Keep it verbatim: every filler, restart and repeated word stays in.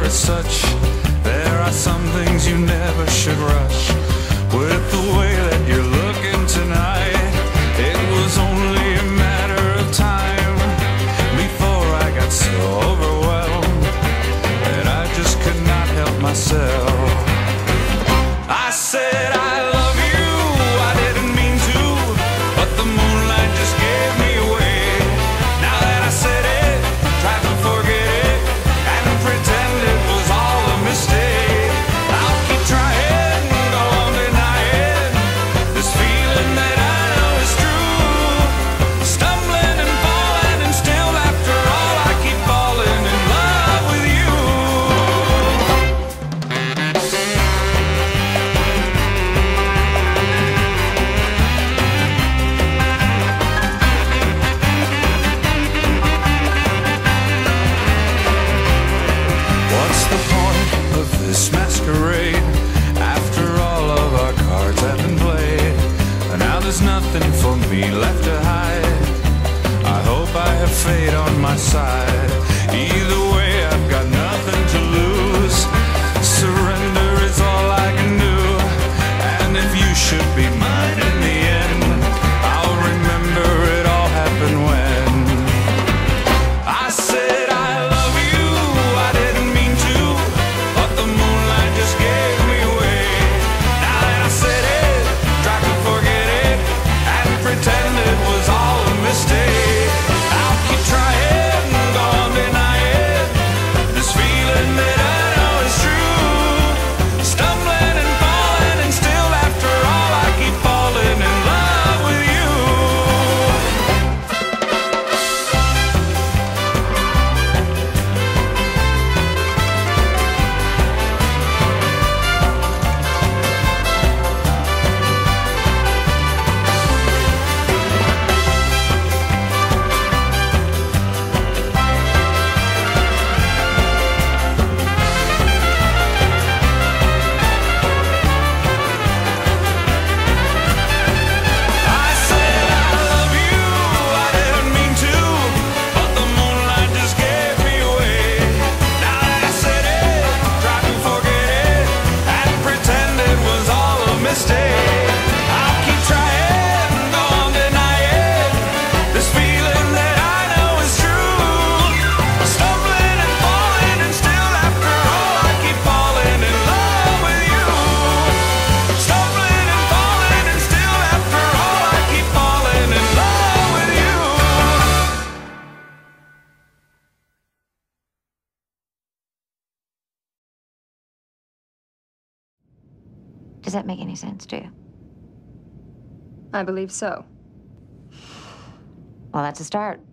as such. There are some things you never should rush. With the way that you're looking tonight, it was only a matter of time before I got so overwhelmed that I just could not help myself. I said I love you, I didn't mean to, but the moonlight just gave me away. Now that I said it, try to forget it and pretend it was all a mistake. I'll keep trying, go on denying this feeling that I know is true. Stumbling and falling, and still after all I keep falling in love with you. What's the point of this masquerade after all of our cards have been played? And now there's nothing for me left to hide. I hope I have fate on my side. Either way, I've got nothing to lose. Surrender is all I can do. And if you should be mine in the end, I'll remember it all happened when I said I love you, I didn't mean to, but the moonlight just gave me away. Now that I said it, try to forget it and pretend it was all a mistake. I'll keep trying, go on denying this feeling that I know is true. Stumbling and falling, and still after all I keep falling in love with you. I said I love you, I didn't mean to, but the moonlight just gave me away. Now that I said it, try to forget it and pretend it was all a mistake. I'll keep trying, go on denying this feeling that I know is true. Stumbling and falling, and still after all I keep falling in love with you. Stumbling and falling, and still after all I keep falling in love with you. Does that make any sense to you? I believe so. Well, that's a start.